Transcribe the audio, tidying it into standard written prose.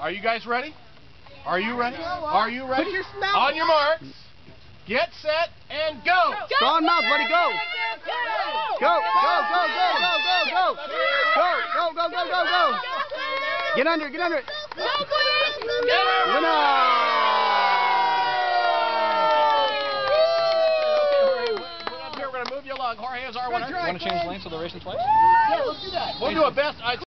Are you guys ready? Are you ready? Are you ready? Put your snout. On your marks. Get set and go. Strong mouth, buddy. Go. Go. Go. Go. Go. Go. Go. Go. Go. Go. Go. Go. Go. Go. Get under it. Get under it. Winner. We're going to move you along. Jorge is our winner. You want to change lanes so they're racing twice? Yeah, let's do that. We'll do a best.